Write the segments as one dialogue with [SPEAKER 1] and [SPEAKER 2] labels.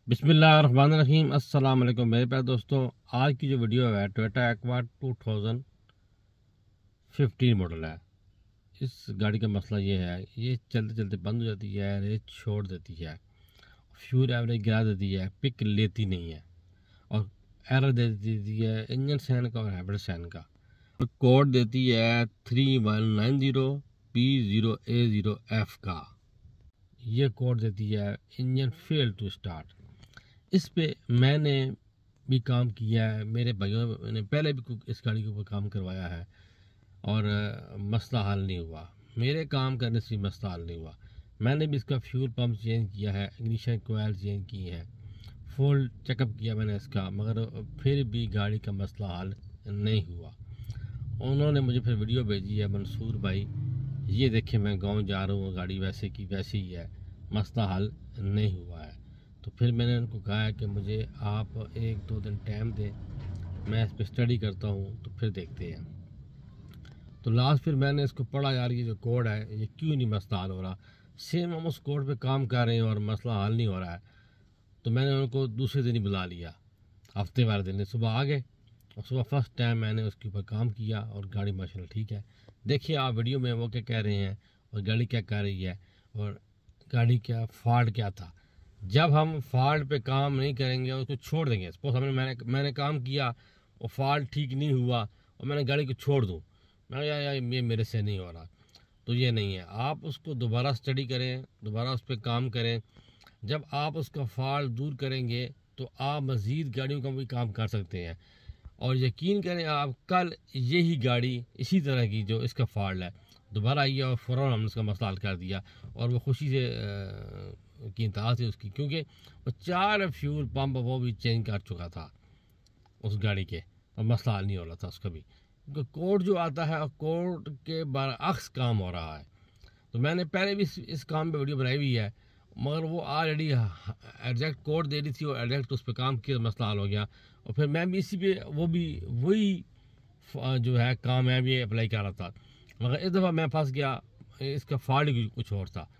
[SPEAKER 1] बिस्मिल्लाहिर्रहमानिर्रहीम। अस्सलाम वालेकुम मेरे प्यारे दोस्तों। आज की जो वीडियो है टोयोटा एक्वा 2015 मॉडल है। इस गाड़ी का मसला ये है, ये चलते चलते बंद हो जाती है, रेस छोड़ देती है, फ्यूल एवरेज गिरा देती है, पिक लेती नहीं है और एरर दे देती है इंजन सैन का और हाइब्रिड सैन का। कोड देती है 3190P0A0F का। ये कोड देती है इंजन फेल टू स्टार्ट। इस पे मैंने भी काम किया है, मेरे भाइयों ने पहले भी इस गाड़ी के ऊपर काम करवाया है और मसला हल नहीं हुआ। मेरे काम करने से मसला हल नहीं हुआ। मैंने भी इसका फ्यूल पंप चेंज किया है, इग्निशन कोयल चेंज की है, फुल चेकअप किया मैंने इसका, मगर फिर भी गाड़ी का मसला हल नहीं हुआ। उन्होंने मुझे फिर वीडियो भेजी है, मंसूर भाई ये देखे मैं गाँव जा रहा हूँ, गाड़ी वैसे की वैसे ही है, मसला हल नहीं हुआ है। तो फिर मैंने उनको कहा है कि मुझे आप 1-2 दिन टाइम दें, मैं इस पर स्टडी करता हूँ तो फिर देखते हैं। तो लास्ट फिर मैंने इसको पढ़ा, यार ये जो कोड है ये क्यों नहीं मसला हल हो रहा। सेम हम उस कोड पे काम कर रहे हैं और मसला हल नहीं हो रहा है। तो मैंने उनको दूसरे दिन ही बुला लिया, हफ्ते वाले दिन सुबह आ गए और सुबह फर्स्ट टाइम मैंने उसके ऊपर काम किया और गाड़ी माशाल्लाह ठीक है। देखिए आप वीडियो में वो क्या कह रहे हैं और गाड़ी क्या कर रही है और गाड़ी क्या फॉल्ट क्या था। जब हम फॉल्ट पे काम नहीं करेंगे उसको छोड़ देंगे, सपोज मैंने काम किया और फॉल्ट ठीक नहीं हुआ और मैंने गाड़ी को छोड़ दूँ, मैं यार ये मेरे से नहीं हो रहा, तो ये नहीं है। आप उसको दोबारा स्टडी करें, दोबारा उस पर काम करें। जब आप उसका फॉल्ट दूर करेंगे तो आप मज़ीद गाड़ियों का भी काम कर सकते हैं। और यकीन करें आप, कल यही गाड़ी इसी तरह की जो इसका फॉल्ट है दोबारा आई और फ़ौरन हमने उसका मसला हल कर दिया और वो खुशी से की इंतहा थी उसकी, क्योंकि वो 4 फ्यूल पंप वो भी चेंज कर चुका था उस गाड़ी के और मसला हल नहीं हो रहा था उसका भी, क्योंकि कोड जो आता है कोड के बरअक्स काम हो रहा है। तो मैंने पहले भी इस काम पे वीडियो बनाई हुई है, मगर वो ऑलरेडी एग्जैक्ट कोड दे रही थी और एग्जैक्ट उस पर काम किया, मसला हल हो गया। और फिर मैं भी इसी पे वही जो है काम है भी अप्लाई कर रहा था, मगर इस दफ़ा मैं फंस गया, इसका फॉल्ट भी कुछ और था।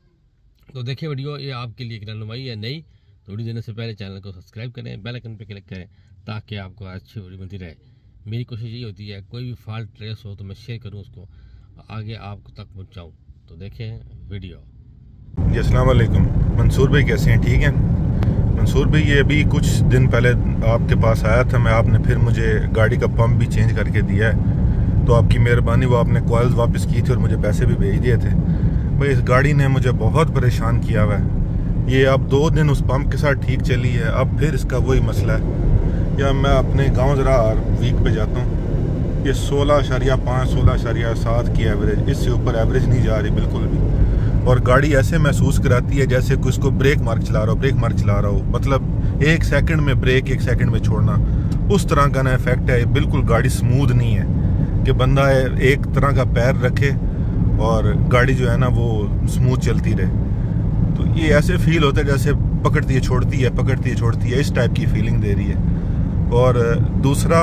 [SPEAKER 1] तो देखिए वीडियो, ये आपके लिए एक रहनुमाई है नई। तो वीडियो देने से पहले चैनल को सब्सक्राइब करें, बेल आइकन पे क्लिक करें ताकि आपको अच्छी वीडियो मिलती रहे। मेरी कोशिश यही होती है कोई भी फॉल्ट ट्रेस हो तो मैं शेयर करूं, उसको आगे आपको तक पहुंचाऊं। तो देखें वीडियो।
[SPEAKER 2] जी अस्सलाम वालेकुम। मंसूर भाई कैसे हैं? ठीक हैं मंसूर भाई। ये अभी कुछ दिन पहले आपके पास आया था मैं, आपने फिर मुझे गाड़ी का पंप भी चेंज करके दिया है, तो आपकी मेहरबानी। वो आपने कॉइल्स वापस की थी और मुझे पैसे भी भेज दिए थे। भाई इस गाड़ी ने मुझे बहुत परेशान किया हुआ है। ये अब 2 दिन उस पंप के साथ ठीक चली है, अब फिर इसका वही मसला है। या मैं अपने गाँव ज़रा वीक पे जाता हूँ, ये 16.5 16.7 की एवरेज, इससे ऊपर एवरेज नहीं जा रही बिल्कुल भी। और गाड़ी ऐसे महसूस कराती है जैसे कोई उसको ब्रेक मार्क चला रहा हो, मतलब 1 सेकंड में ब्रेक 1 सेकंड में छोड़ना, उस तरह का ना इफेक्ट है। बिल्कुल गाड़ी स्मूथ नहीं है कि बंदा एक तरह का पैर रखे और गाड़ी जो है ना वो स्मूथ चलती रहे। तो ये ऐसे फील होता है जैसे पकड़ती है छोड़ती है, इस टाइप की फीलिंग दे रही है। और दूसरा,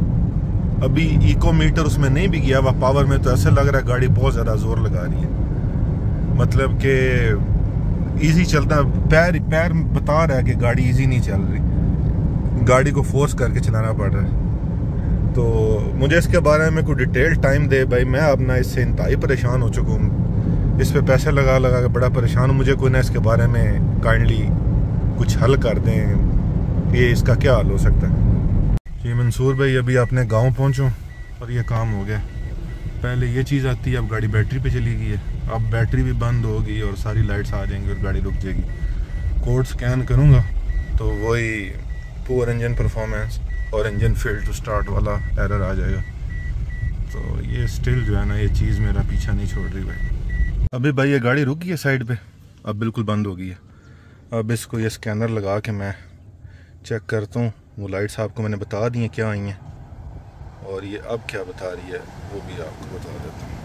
[SPEAKER 2] अभी इको मीटर उसमें नहीं भी गया हुआ पावर में, तो ऐसे लग रहा है गाड़ी बहुत ज़्यादा जोर लगा रही है, मतलब कि इजी चलता, पैर बता रहा है कि गाड़ी इजी नहीं चल रही, गाड़ी को फोर्स करके चलाना पड़ रहा है। तो मुझे इसके बारे में कोई डिटेल टाइम दे भाई, मैं अब ना इससे इंतहाई परेशान हो चुका हूँ, इस पे पैसे लगा के बड़ा परेशान हूँ। मुझे कोई ना इसके बारे में काइंडली कुछ हल कर दें, ये इसका क्या हल हो सकता है। जी मंसूर भाई, अभी अपने गाँव पहुँचूँ और ये काम हो गया। पहले ये चीज़ आती है, अब गाड़ी बैटरी पे चली गई है, अब बैटरी भी बंद होगी और सारी लाइट्स आ जाएंगी और गाड़ी रुक जाएगी। कोड स्कैन करूँगा तो वही पुअर इंजन परफॉर्मेंस और इंजन फेल टू स्टार्ट वाला एरर आ जाएगा। तो ये स्टिल जो है ना, ये चीज़ मेरा पीछा नहीं छोड़ रही भाई। अभी भाई ये गाड़ी रुक गई है साइड पे, अब बिल्कुल बंद हो गई है। अब इसको ये स्कैनर लगा के मैं चेक करता हूँ, वो लाइट्स आपको मैंने बता दी हैं क्या आई हैं, और ये अब क्या बता रही है वो भी आपको बता देता हूँ।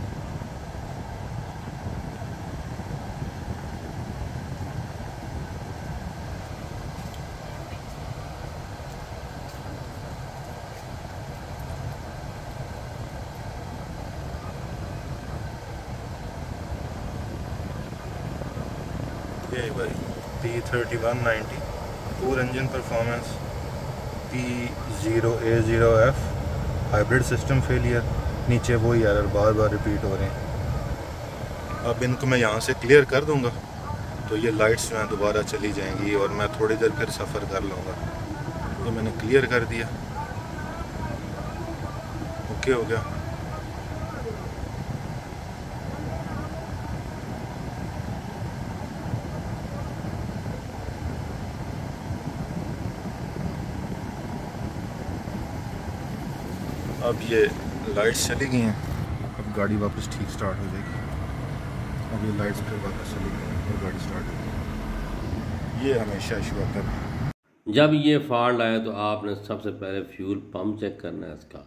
[SPEAKER 2] ये भाई P3190 poor engine performance P0A0F hybrid system failure, नीचे वही एरर बार बार रिपीट हो रहे हैं। अब इनको मैं यहाँ से क्लियर कर दूँगा तो ये लाइट्स जो हैं दोबारा चली जाएंगी और मैं थोड़ी देर फिर सफ़र कर लूँगा। ये मैंने क्लियर कर दिया, ओके हो गया। अब ये लाइट्स चली गई हैं, अब गाड़ी वापस ठीक स्टार्ट हो जाएगी। अब ये लाइट्स फिर वापस चली गई हैं और गाड़ी स्टार्ट हो गई। ये हमेशा इशू आता है।
[SPEAKER 1] जब ये फॉल्ट आए तो आपने सबसे पहले फ्यूल पंप चेक करना है, इसका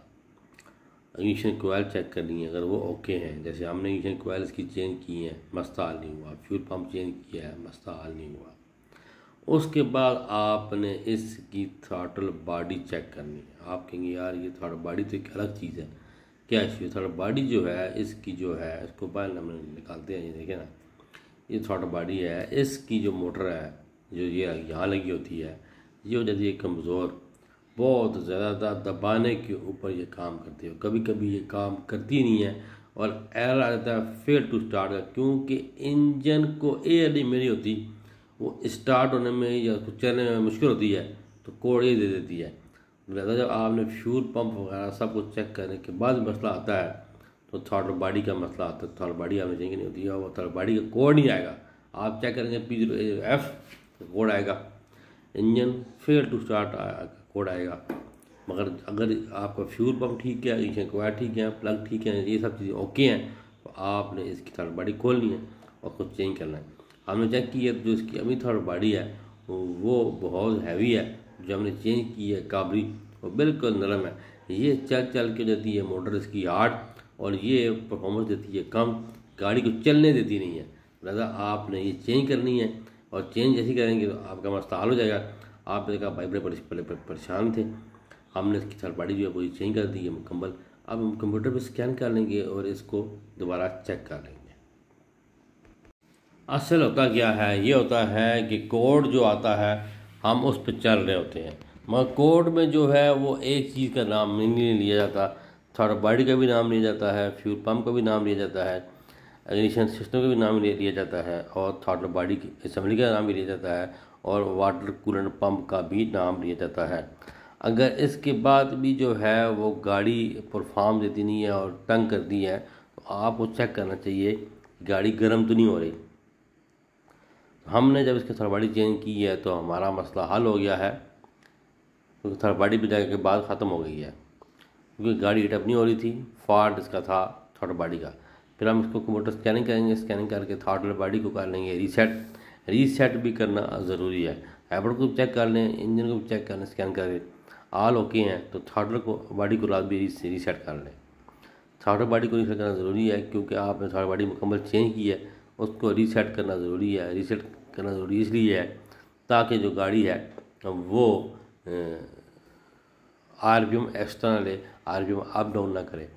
[SPEAKER 1] इग्निशन कोयल चेक करनी है। अगर वो ओके हैं, जैसे हमने इग्निशन कोयल इसकी चेंज की है, मसला हल नहीं हुआ, फ्यूल पंप चेंज किया है, मसला हल नहीं हुआ, उसके बाद आपने इसकी थ्रॉटल बॉडी चेक करनी है। आप कहेंगे यार ये थ्रॉटल बॉडी तो एक अलग चीज़ है, क्या इशू है? थ्रॉटल बॉडी जो है इसकी जो है, इसको बाहर हम निकालते हैं, ये देखें ना, ये थ्रॉटल बॉडी है, इसकी जो मोटर है जो ये यहाँ लगी होती है, ये हो जाती है कमज़ोर, बहुत ज़्यादा दबाने के ऊपर ये काम करती है। कभी कभी ये काम करती नहीं है और एरर आ जाता है फेल टू स्टार्ट का, क्योंकि इंजन को एयर नहीं मिली होती, वो स्टार्ट होने में या कुछ चलने में मुश्किल होती है तो कोड ये दे देती है। लिहाजा जब आपने फ्यूल पंप वगैरह सब कुछ चेक करने के बाद मसला आता है तो थ्रॉटल बॉडी का मसला आता है। थ्रॉटल बॉडी आपने चेंज नहीं होती है, वो थ्रॉटल बॉडी का कोड नहीं आएगा। आप चेक करेंगे P0F कोड आएगा, engine fail to start code आएगा। मगर अगर आपका फ्यूल पंप ठीक है, इंजन कोयल ठीक है, प्लग ठीक है, ये सब चीज़ें ओके हैं, तो आपने इसकी थ्रॉटल बॉडी खोलनी है और कुछ चेंज करना है। हमने चेक की है, जो इसकी अभी थ्रॉटल बॉडी है वो बहुत हैवी है, जो हमने चेंज की है काबरी वो बिल्कुल नरम है। ये चल चल के देती है मोटर इसकी हार्ड, और ये परफॉर्मेंस देती है कम, गाड़ी को चलने देती नहीं है। लिहाजा आपने ये चेंज करनी है, और चेंज जैसे करेंगे तो आपका मसला हल हो जाएगा। आपने कहा भाई बड़े परेशान थे, हमने इसकी थ्रॉटल बॉडी जो है वो चेंज कर दी है मुकम्मल। अब हम कंप्यूटर पर स्कैन कर लेंगे और इसको दोबारा चेक कर लेंगे। असल होता क्या है, ये होता है कि कोड जो आता है हम उस पर चल रहे होते हैं, मगर कोड में जो है वो एक चीज़ का नाम नहीं लिया जाता। थ्रॉटल बॉडी का भी नाम लिया जाता है, फ्यूल पंप का भी नाम लिया जाता है, इग्निशन सिस्टम का भी नाम लिया जाता है, और थ्रॉटल बॉडी की असेंबली का नाम भी लिया जाता है, और वाटर कूलेंट पंप का भी नाम लिया जाता है। अगर इसके बाद भी जो है वो गाड़ी परफॉर्म देती नहीं है और तंग करती है तो आपको चेक करना चाहिए गाड़ी गर्म तो नहीं हो रही। हमने जब इसकी थ्रॉटल बॉडी चेंज की है तो हमारा मसला हल हो गया है, क्योंकि थ्रॉटल बॉडी भी जाने के बाद ख़त्म हो गई है, क्योंकि गाड़ी हीटअप नहीं हो रही थी, फॉल्ट इसका था थ्रॉटल बॉडी का। फिर हम इसको कंप्यूटर स्कैनिंग करेंगे, स्कैनिंग करके थ्रॉटल बॉडी को कर लेंगे रीसेट भी करना ज़रूरी है। हाइब्रिड को चेक कर लें, इंजन को भी चेक कर लें, स्कैन करके ऑल ओके हैं तो थ्रॉटल को बॉडी को रात भी रीसेट कर लें। थ्रॉटल बॉडी को रीसेट करना ज़रूरी है, क्योंकि आपने थ्रॉटल बॉडी मुकम्मल चेंज की है, उसको रीसेट करना ज़रूरी है। रीसेट करना ज़रूरी इसलिए है ताकि जो गाड़ी है वो RPM एक्स्ट्रा ना ले, RPM अप डाउन ना करे।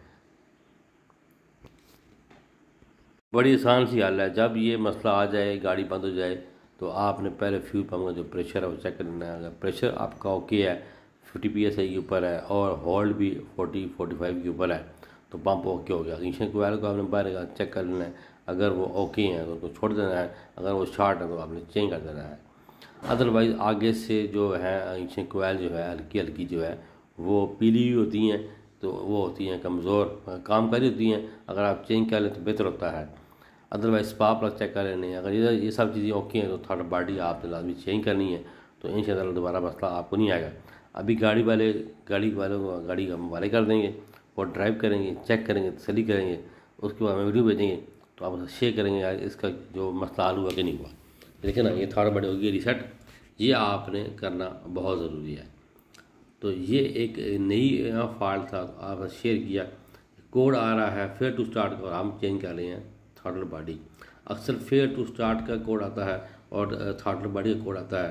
[SPEAKER 1] बड़ी आसान सी हाल है, जब ये मसला आ जाए, गाड़ी बंद हो जाए, तो आपने पहले फ्यूल पंप का जो प्रेशर है वो चेक करना है। अगर प्रेशर आपका ओके है, 50 PSI के ऊपर है और होल्ड भी 40-45 के ऊपर है, तो पंप ओके हो गया। इग्निशन कोयल को आपने बाहर चेक कर लेना है, अगर वो ओके हैं तो उसको छोड़ देना है, अगर वो शॉर्ट है तो आपने चेंज कर देना है। अदरवाइज़ आगे से जो है इग्निशन कोयल जो है हल्की हल्की जो है वो पीली हुई होती हैं, तो वो होती हैं कमज़ोर, कामकारी होती हैं, अगर आप चेंज कर लें तो बेहतर होता है। अदरवाइज़ स्पार्क प्लग चेक कर लेने, अगर ये सब चीज़ें ओके हैं तो थ्रॉटल बॉडी आपने लाजमी चेंज करनी है, तो इंशाअल्लाह दोबारा मसला आपको नहीं आएगा। अभी गाड़ी वालों को गाड़ी हम वाले कर देंगे, और ड्राइव करेंगे, चेक करेंगे, तसल्ली करेंगे, उसके बाद हमें वीडियो भेजेंगे तो आप शेयर करेंगे यार इसका जो मसला हल हुआ कि नहीं हुआ। देखिए ना, ये थ्रॉटल बॉडी होगी रीसेट, ये आपने करना बहुत ज़रूरी है। तो ये एक नई फॉल्ट था, आपने शेयर किया, कोड आ रहा है फेयर टू स्टार्ट का, और हम चेंज कर रहे हैं थ्रॉटल बॉडी। अक्सर फेयर टू स्टार्ट का कोड आता है और थ्रॉटल बॉडी का कोड आता है,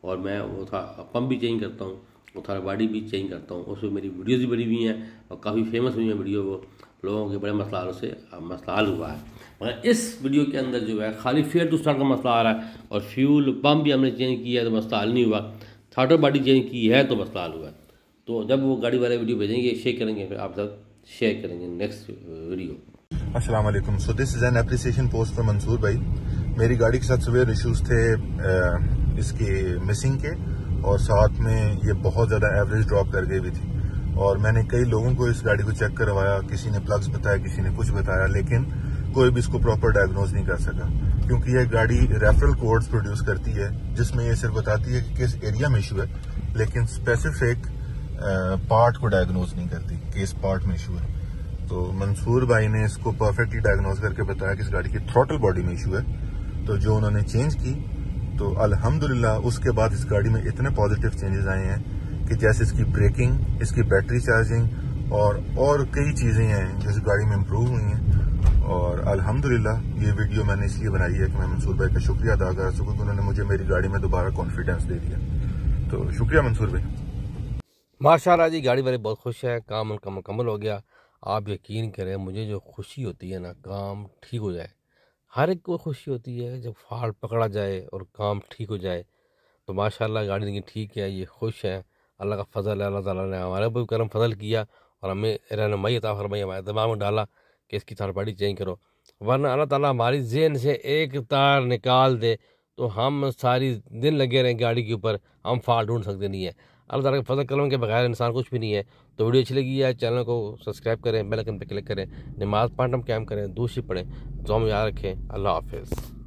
[SPEAKER 1] और मैं वो था पंप भी चेंज करता हूँ, वो था बॉडी भी चेंज करता हूँ। उसमें मेरी वीडियोज़ भी बड़ी हुई हैं और काफ़ी फेमस हुई हैं वीडियो, वो लोगों के बड़े मसला से मसला हल हुआ है। मगर इस वीडियो के अंदर जो है खाली फेयर टू स्टार्ट का मसला आ रहा है और फ्यूल पम्प भी हमने चेंज किया है तो मसला हल नहीं हुआ, थ्रॉटल बॉडी चेंज की है तो मसला हल हुआ है। तो जब वो गाड़ी वाले वीडियो भेजेंगे शेयर करेंगे, फिर आप साथ शेयर करेंगे नेक्स्ट वीडियो।
[SPEAKER 2] अस्सलाम वालेकुम। So this is an appreciation post for Mansoor भाई। मेरी गाड़ी के साथ सवेर इश्यूज थे इसके मिसिंग के, और साथ में ये बहुत ज़्यादा एवरेज ड्रॉप कर गई भी थी। और मैंने कई लोगों को इस गाड़ी को चेक करवाया, किसी ने प्लग्स बताया, किसी ने कुछ बताया, लेकिन कोई भी इसको प्रॉपर डायग्नोज नहीं कर सका, क्योंकि ये गाड़ी रेफरल कोड्स प्रोड्यूस करती है जिसमें ये सिर्फ बताती है कि किस एरिया में इशू है, लेकिन स्पेसिफिक पार्ट को डायग्नोज नहीं करती कि इस पार्ट में इशू है। तो मंसूर भाई ने इसको परफेक्टली डायग्नोज करके बताया कि इस गाड़ी की थ्रॉटल बॉडी में इशू है, तो जो उन्होंने चेंज की, तो अल्हम्दुलिल्लाह उसके बाद इस गाड़ी में इतने पॉजिटिव चेंजेस आए हैं कि जैसे इसकी ब्रेकिंग, इसकी बैटरी चार्जिंग और कई चीज़ें हैं जो इस गाड़ी में इम्प्रूव हुई हैं। और अल्हम्दुलिल्लाह ये वीडियो मैंने इसलिए बनाई है कि मैं मंसूर भाई का शुक्रिया अदा कर सकूँ कि उन्होंने मुझे मेरी गाड़ी में दोबारा कॉन्फिडेंस दे दिया। तो शुक्रिया मंसूर भाई।
[SPEAKER 1] माशाल्लाह जी, गाड़ी वाले बहुत खुश है, काम उनका मुकम्मल हो गया। आप यकीन करें, मुझे जो खुशी होती है ना, काम ठीक हो जाए, हर एक को खुशी होती है जब फॉल्ट पकड़ा जाए और काम ठीक हो जाए। तो माशाल्लाह गाड़ी इनकी ठीक है, ये खुश है। अल्लाह का फजल है, अल्लाह ताला ने हमारे ऊपर करम फजल किया और हमें रहनुमाई अता फरमाई, हमारे दिमाग में डाला कि इसकी थर्ड पार्टी चेंज करो। वरना अल्लाह ताला हमारी ज़हन से एक तार निकाल दे तो हम सारी दिन लगे रहें गाड़ी के ऊपर, हम फॉल्ट ढूंढ सकते नहीं है। अल्लाह ताला के फजल करम के बगैर इंसान कुछ भी नहीं है। तो वीडियो अच्छी लगी है, चैनल को सब्सक्राइब करें, बेल आइकन पर क्लिक करें, नमाज पाठ हम कायम करें, दूसरी पढ़ें, तो हम याद रखें। अल्लाह हाफिज़।